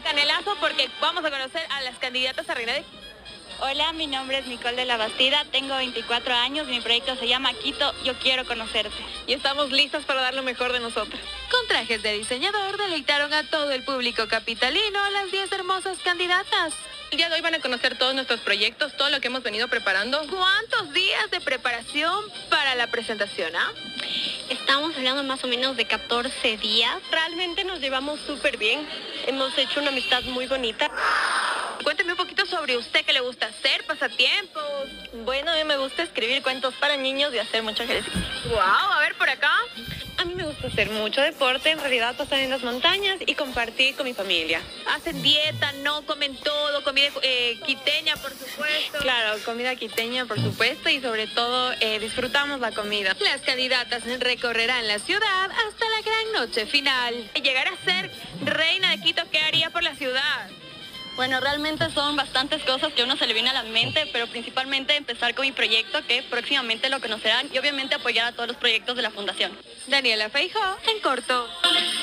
Canelazo porque vamos a conocer a las candidatas a Reina de Quito. Hola, mi nombre es Nicole de la Bastida, tengo 24 años, mi proyecto se llama Quito, yo quiero conocerte. Y estamos listas para dar lo mejor de nosotras. Con trajes de diseñador deleitaron a todo el público capitalino las 10 hermosas candidatas. El día de hoy van a conocer todos nuestros proyectos, todo lo que hemos venido preparando. ¿Cuántos días de preparación para la presentación, Estamos hablando más o menos de 14 días. Realmente nos llevamos súper bien, hemos hecho una amistad muy bonita. Cuénteme un poquito sobre usted, qué le gusta hacer, pasatiempos. Bueno, a mí me gusta escribir cuentos para niños y hacer mucho ejercicio. Wow, a ver por acá. A mí me gusta hacer mucho deporte, en realidad pasar en las montañas y compartir con mi familia. Hacen dieta, no comen todo, comida quiteña, por supuesto. Claro, comida quiteña, por supuesto, y sobre todo disfrutamos la comida. Las candidatas recorrerán la ciudad hasta la gran noche final. Llegar a ser reina de Quito, ¿qué haría por la ciudad? Bueno, realmente son bastantes cosas que a uno se le viene a la mente, pero principalmente empezar con mi proyecto, que próximamente lo conocerán, y obviamente apoyar a todos los proyectos de la Fundación. Daniela Feijó, en corto.